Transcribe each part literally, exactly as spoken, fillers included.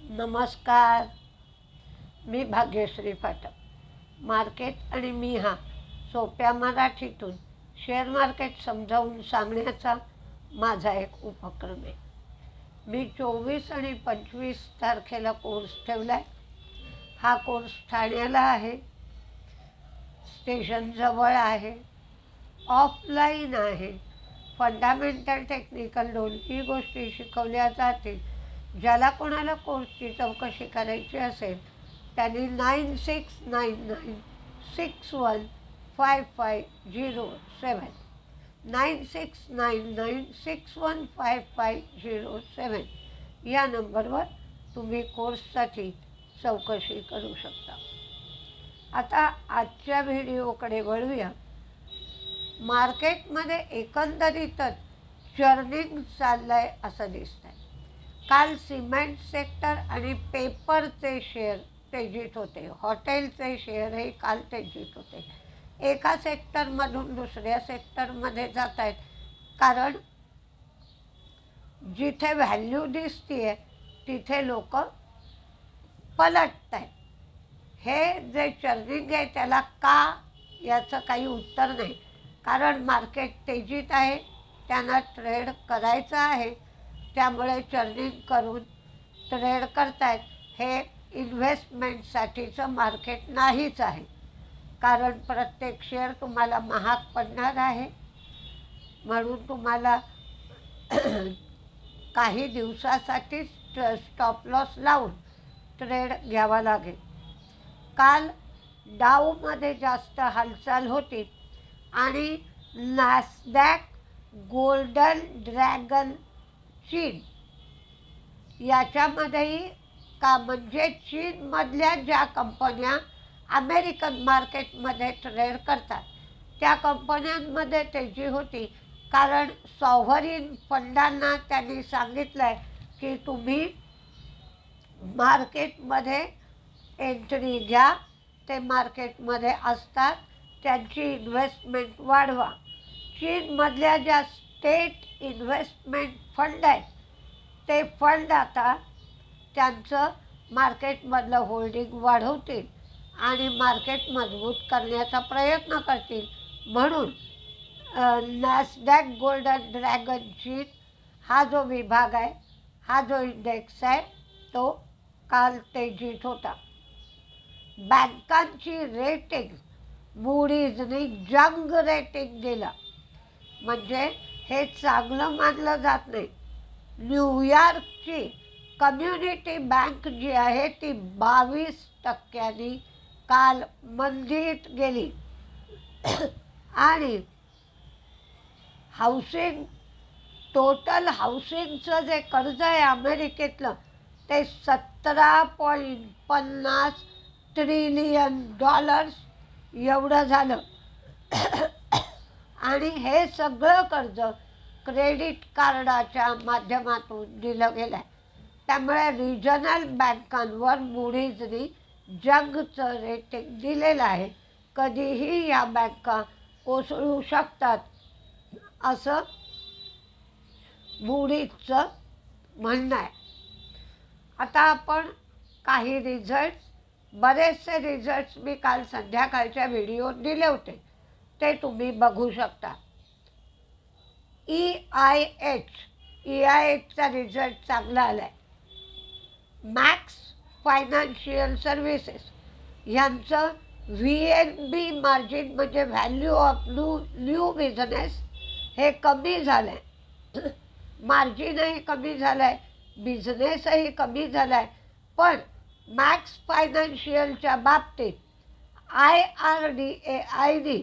नमस्कार, मी भाग्यश्री पाठक. मार्केट आणि मी हा सोप्या मराठीतून शेअर मार्केट समजावून सांगण्याचा माझा एक उपक्रम आहे. मी चोवीस आणि पंचवीस तारखेला कोर्स ठेवला आहे. हा कोर्स ठाण्याला आहे, स्टेशनजवळ आहे, ऑफलाईन आहे. फंडामेंटल टेक्निकल दोन्ही गोष्टी शिकवल्या जातील. ज्याला कोणाला कोर्सची चौकशी करायची असेल त्यांनी nine six nine nine six one five five zero seven nine six nine nine six one five five zero seven या नंबरवर तुम्ही कोर्ससाठी चौकशी करू शकता. आता आजच्या व्हिडिओकडे वळूया. मार्केटमध्ये एकंदरीतच चर्निंग चाललं आहे असं दिसतं आहे. काल सिमेंट सेक्टर आणि पेपरचे शेअर तेजीत होते. हॉटेलचे शेअरही काल तेजीत होते. एका सेक्टरमधून दुसऱ्या सेक्टरमध्ये जात आहेत, कारण जिथे व्हॅल्यू दिसते आहे तिथे लोक पलटत आहेत. हे जे चर्निंग आहे त्याला का, याचं काही उत्तर नाही. कारण मार्केट तेजीत आहे, त्यांना ट्रेड करायचं आहे, त्यामुळे चर्निंग करून ट्रेड करतायत. हे इन्व्हेस्टमेंटसाठीचं मार्केट नाहीच आहे, कारण प्रत्येक शेअर तुम्हाला महाग पडणार आहे. म्हणून तुम्हाला काही दिवसासाठी स्टॉप लॉस लावून ट्रेड घ्यावा लागेल. काल डाऊमध्ये जास्त हालचाल होती आणि नॅसडॅक गोल्डन ड्रॅगन चीन याच्यामध्येही का म्हणजे चीनमधल्या ज्या कंपन्या अमेरिकन मार्केटमध्ये ट्रेड करतात त्या कंपन्यांमध्ये तेजी होती. कारण सॉव्हरीन फंडांना त्यांनी सांगितलं आहे की तुम्ही मार्केटमध्ये एंट्री घ्या, ते मार्केटमध्ये असतात, त्यांची इन्व्हेस्टमेंट वाढवा. चीनमधल्या ज्या स्टेट इन्व्हेस्टमेंट फंड आहेत ते फंड आता त्यांचं मार्केटमधलं होल्डिंग वाढवतील आणि मार्केट मजबूत करण्याचा प्रयत्न करतील. म्हणून नॅसडॅक गोल्डन ड्रॅगन चीन हा जो विभाग आहे, हा जो इंडेक्स आहे, तो काल तेजीत होता. बँकांची रेटिंग मूडीजनी जंग रेटिंग दिलं, म्हणजे हे चांगलं मानलं जात नाही. न्यूयॉर्कची कम्युनिटी बँक जी आहे ती बावीस टक्क्यांनी काल मंदीत गेली आणि हाऊसिंग टोटल हाऊसिंगचं जे कर्ज आहे अमेरिकेतलं ते सतरा पॉईंट पन्नास ट्रिलियन डॉलर्स एवढं झालं. आणि हे सगळं कर्ज क्रेडिट कार्डाच्या माध्यमातून दिलं गेलं आहे. त्यामुळे रिजनल बँकांवर मूडीजनी जंगचं रेटिंग दिलेलं आहे. कधीही या बँका कोसळू शकतात असं मूडीजचं म्हणणं आहे. आता आपण काही रिझल्ट्स, बरेचसे रिझल्ट्स मी काल संध्याकाळच्या व्हिडिओत दिले होते, ते तुम्ही बघू शकता. E I H E I एचचा रिझल्ट चांगला आला आहे. मॅक्स फायनान्शियल सर्व्हिसेस ह्यांचं व्ही एन बी मार्जिन म्हणजे value of new new business हे कमी झालं आहे. मार्जिनही कमी झालं आहे, बिझनेसही कमी झाला आहे. पण मॅक्स फायनान्शियलच्या बाबतीत आय आर डी ए आयने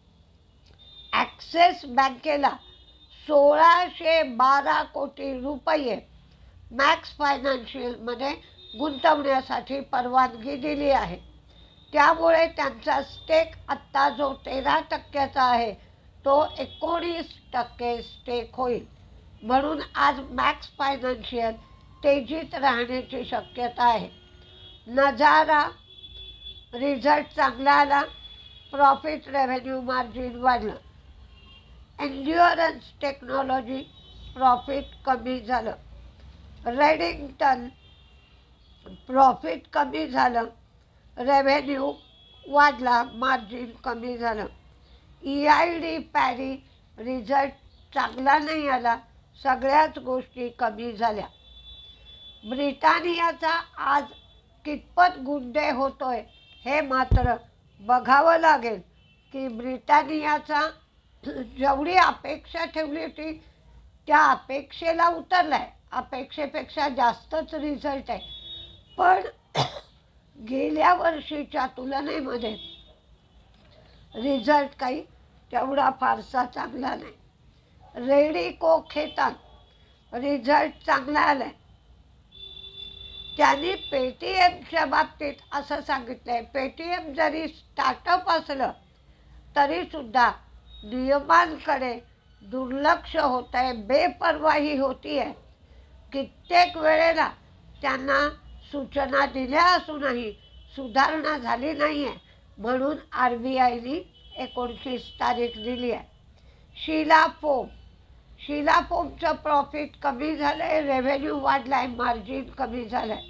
ॲक्सिस बँकेला सोळाशे बारा कोटी रुपये मॅक्स फायनान्शियलमध्ये गुंतवण्यासाठी परवानगी दिली आहे. त्यामुळे त्यांचा स्टेक आत्ता जो तेरा टक्क्याचा आहे तो एकोणीस टक्के स्टेक होईल. म्हणून आज मॅक्स फायनान्शियल तेजीत राहण्याची शक्यता आहे. नजारा रिझल्ट चांगला आला, प्रॉफिट रेव्हेन्यू मार्जिन वाढलं. एन्ड्युरन्स टेक्नॉलॉजी प्रॉफिट कमी झालं. रेडिंग्टन प्रॉफिट कमी झालं, रेव्हेन्यू वाढला, मार्जिन कमी झालं. E I D Parry result चांगला नाही आला, सगळ्याच गोष्टी कमी झाल्या. ब्रिटानियाचा आज कितपत गुड्डे होतोय हे मात्र बघावं लागेल की ब्रिटानियाचा जेवढी अपेक्षा ठेवली होती त्या अपेक्षेला उतरला आहे. अपेक्षेपेक्षा जास्तच रिझल्ट आहे, पण गेल्या वर्षीच्या तुलनेमध्ये रिझल्ट काही तेवढा फारसा चांगला नाही. रेडिको खेतान रिझल्ट चांगला आला आहे. त्यांनी पेटीएमच्या बाबतीत असं सांगितलं आहे, पेटीएम जरी स्टार्टअप असलं तरीसुद्धा नियमांकडे दुर्लक्ष होत आहे, बेपर्वाही होती आहे. कित्येक वेळेला त्यांना सूचना दिल्या असूनही सुधारणा झाली नाही आहे, म्हणून आर बी आयने एकोणतीस तारीख दिली आहे. शीला फोम शीला फोमचं प्रॉफिट कमी झालं आहे, रेव्हेन्यू वाढला आहे, मार्जिन कमी झालं आहे.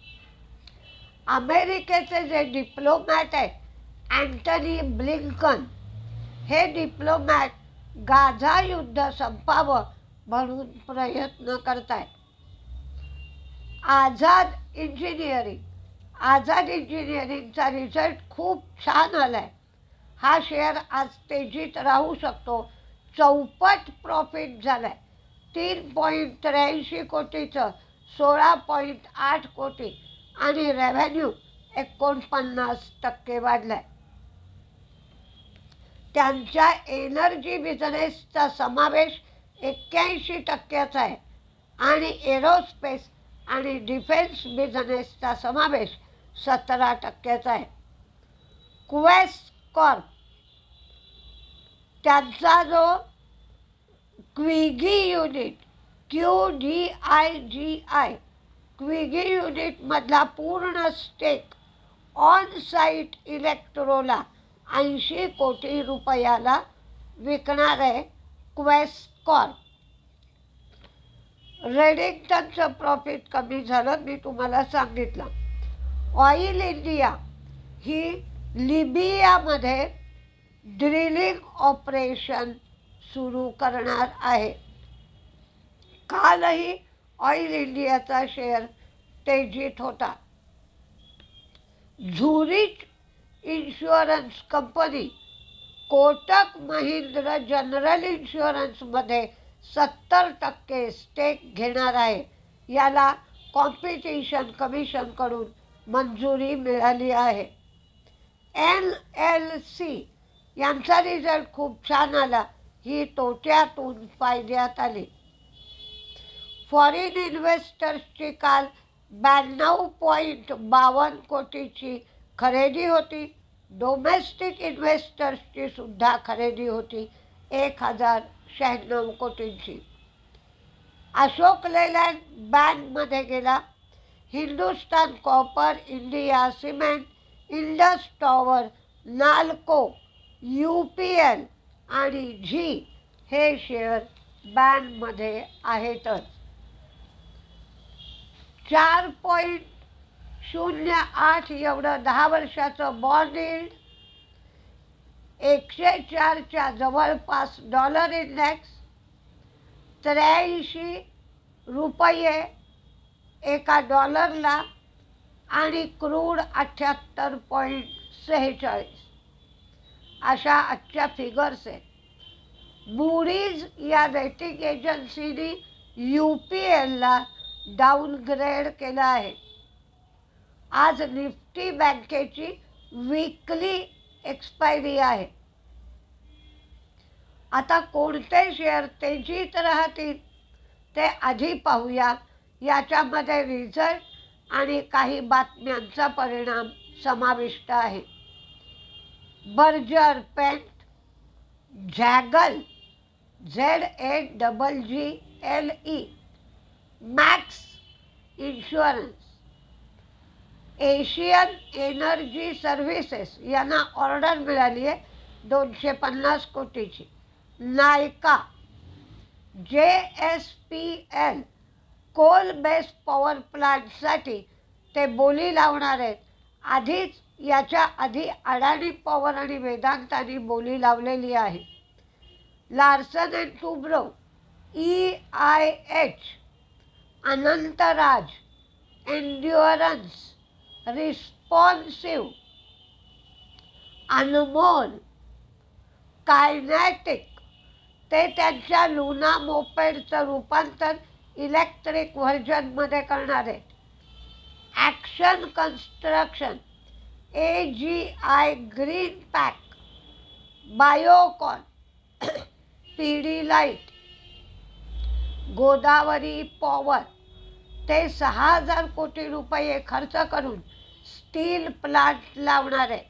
अमेरिकेचे जे डिप्लोमॅट आहेत अँटनी ब्लिंकन, हे डिप्लोमॅट गाझा युद्ध संपावं म्हणून प्रयत्न करत आहेत. आझाद इंजिनिअरिंग आझाद इंजिनिअरिंगचा रिझल्ट खूप छान आला आहे. हा शेअर आज तेजीत राहू शकतो. चौपट प्रॉफिट झालं आहे. तीन पॉईंट त्र्याऐंशी कोटीचं सोळा पॉईंट आठ कोटी आणि रेव्हेन्यू एकोणपन्नास टक्के वाढला आहे. त्यांच्या एनर्जी बिझनेसचा समावेश एक्क्याऐंशी टक्क्याचा आहे आणि एरोस्पेस आणि डिफेन्स बिझनेसचा समावेश सतरा टक्क्याचा आहे. क्वेस्ट कॉर्प त्यांचा जो क्विगी unit Q D I G I क्विगी युनिटमधला पूर्ण स्टेक ऑन साईट इलेक्ट्रोला ऐंशी कोटी रुपयाला विकणार आहे क्वेस्ट कॉर्प. रेडिंग्टनचं प्रॉफिट कमी झालं, मी तुम्हाला सांगितलं. ऑइल इंडिया ही लिबियामध्ये ड्रिलिंग ऑपरेशन सुरू करणार आहे. कालही ऑइल इंडियाचा शेअर तेजीत होता. Zurich insurance company Kotak Mahindra general इन्शुरन्समध्ये सत्तर टक्के स्टेक घेणार आहे. याला कॉम्पिटिशन कमिशनकडून मंजुरी मिळाली आहे. एन एल सी यांचा रिझल्ट खूप छान आला, ही तोट्यातून फायद्यात आली. फॉरेन इन्व्हेस्टर्सची काल ब्याण्णव पॉईंट बावन्न कोटीची खरेदी होती. डोमेस्टिक इन्व्हेस्टर्सची सुद्धा खरेदी होती एक हजार शहाण्णव कोटींची. अशोक लेलँड बँकमध्ये गेला. Hindustan Copper, India Cement, Indus Tower, Nalco, U P L आणि झी हे शेअर बँकमध्ये आहेतच. चार पॉईंट शून्य आठ एवढं दहा वर्षाचं बॉन्ड यील्ड, एकशे चारच्या जवळपास डॉलर इंडेक्स, त्र्याऐंशी रुपये एका डॉलरला आणि क्रूड अठ्ठ्याहत्तर पॉईंट सेहेचाळीस अशा आजच्या फिगर्स आहेत. मूडीज या रेटिंग एजन्सीने यू पी एलला डाऊनग्रेड केलं आहे. आज निफ्टी बँकेची वीकली एक्सपायरी आहे. आता कोणते शेअर तेजीत राहतील ते आधी पाहूया. याच्यामध्ये रिझल्ट आणि काही बातम्यांचा परिणाम समाविष्ट आहे. Berger Paint, Zaggle Z A double G L E, Max insurance, Asian Energy services यांना ऑर्डर मिळाली आहे दोनशे पन्नास कोटीची. Nykaa, J S P L coal base power प्लांटसाठी ते बोली लावणार आहेत. आधीच याच्या आधी अडानी पॉवर आणि वेदांतानी बोली लावलेली आहे. Larsen and Toubro, E I H, Anantraj, Endurance, Responsive, Anmol, Kinetic, ते त्यांच्या लुना मोपेडचं रूपांतर इलेक्ट्रिक व्हर्जनमध्ये करणार आहेत. Action Construction, A G I Green Pack, Biocon, P D Light, Godavari Power, ते सहा हजार कोटी रुपये खर्च करून स्टील प्लांट लावणार आहेत.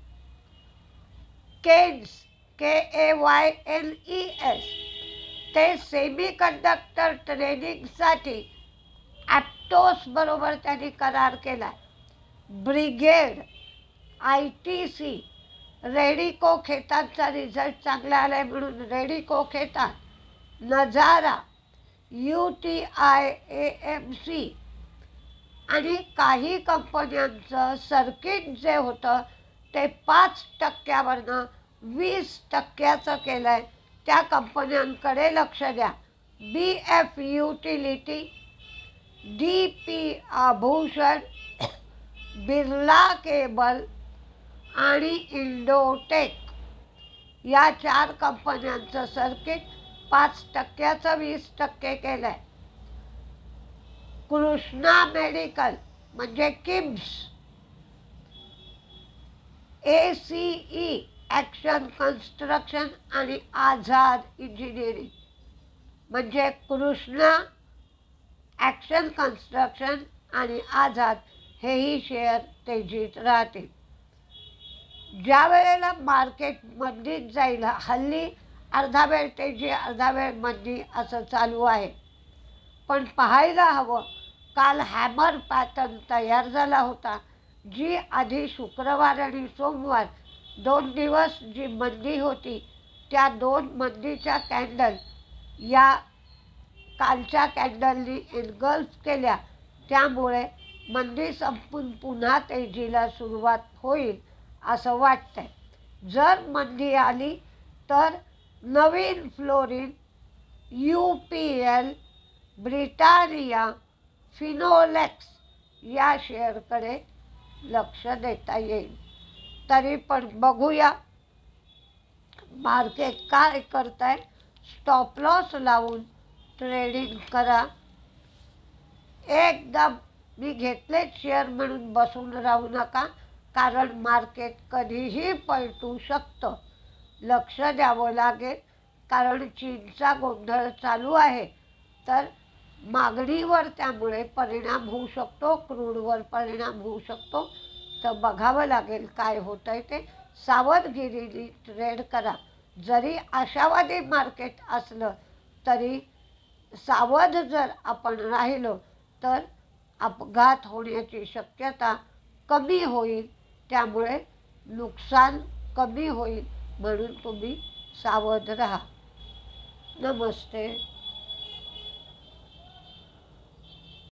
Kaynes, K A Y N E S, ते सेमी कंडक्टर ट्रेनिंगसाठी ॲप्टोस बरोबर त्यांनी करार केला. Brigade, I T C, Radico खेतांचा रिझल्ट चांगला आला आहे म्हणून Radico Khaitan, Nazara, U T I A M C आणि काही कंपन्यांचं सर्किट जे होतं ते पाच टक्क्यावरनं वीस टक्क्याचं केलं आहे. त्या कंपन्यांकडे लक्ष द्या. B F utility, D P Abhushan, Birla cable आणि इंडोटेक या चार कंपन्यांचं सर्किट पाच टक्क्याचं वीस टक्के केलं आहे. कृष्णा मेडिकल म्हणजे KIMS, A C E Action Construction आणि आझाद इंजिनिअरिंग म्हणजे कृष्णा, ॲक्शन कन्स्ट्रक्शन आणि आझाद हेही शेअर तेजीत राहतील. ज्या वेळेला मार्केट मंदीत जाईल, हल्ली अर्धा वेळ तेजी अर्धा वेळ मंदी असं चालू आहे, पण पाहायला हवं काल हॅमर पॅटर्न तयार झाला होता. जी आधी शुक्रवार आणि सोमवार दोन दिवस जी मंदी होती त्या दोन मंदीच्या कॅन्डल या कालच्या कॅन्डलनी एनगल्फ केल्या. त्यामुळे मंदी संपून पुन्हा तेजीला सुरुवात होईल असं वाटतंय. जर मंदी आली तर Navin Fluorine, U P L, Britannia, Finolex या शेअरकडे लक्ष देता येईल. तरी पण बघूया मार्केट काय करतंय. स्टॉप लॉस लावून ट्रेडिंग करा. एकदम मी घेतलेच शेअर म्हणून बसून राहू नका, कारण मार्केट कधीही पलटू शकतं. लक्ष द्यावं लागेल, कारण चीनचा गोंधळ चालू आहे, तर मागणीवर त्यामुळे परिणाम होऊ शकतो, क्रूडवर परिणाम होऊ शकतो. तर बघावं लागेल काय होतं आहे ते. सावधगिरीने ट्रेड करा. जरी आशावादी मार्केट असलं तरी सावध जर आपण राहिलो तर अपघात होण्याची शक्यता कमी होईल. त्यामुळे नुकसान कमी होईल, म्हणून तुम्ही सावध राहा. नमस्ते.